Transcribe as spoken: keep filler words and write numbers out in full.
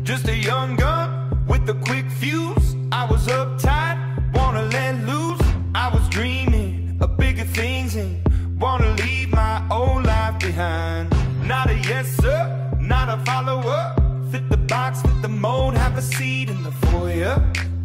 Just a young gun with a quick fuse. I was uptight, wanna let loose. I was dreaming of bigger things and wanna leave my old life behind. Not a yes sir, not a follower. Fit the box, fit the mold, have a seat in the foyer.